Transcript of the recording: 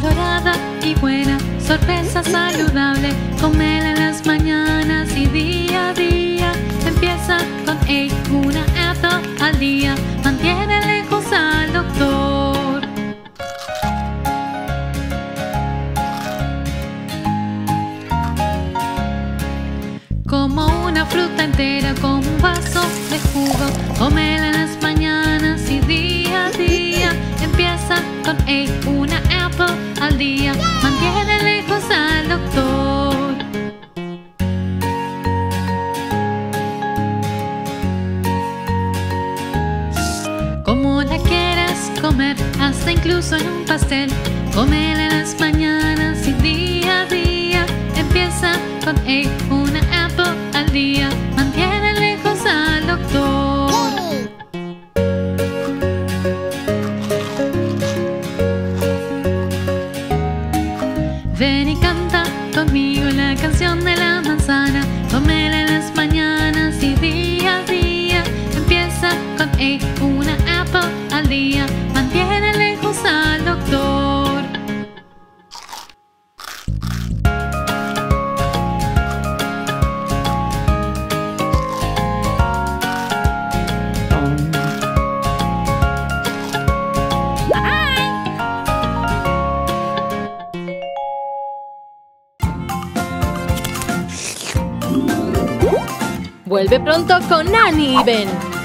dorada y buena, sorpresa saludable, cómela en las mañanas y día a día. Empieza con A, una apple al día, mantiene lejos al doctor. Como una fruta entera, como un vaso de jugo, cómela en las mañanas y día a día. Empieza con A, una apple al día, mantiene lejos al doctor. Como la quieras comer, hasta incluso en un pastel, cómela en las mañanas y día a día. Empieza con A, una apple al día, mantiene lejos al doctor. Ven y canta conmigo la canción de la manzana, cómela en las mañanas y día a día. Empieza con A, una apple al día, mantiene lejos al doctor. Vuelve pronto con Annie y Ben.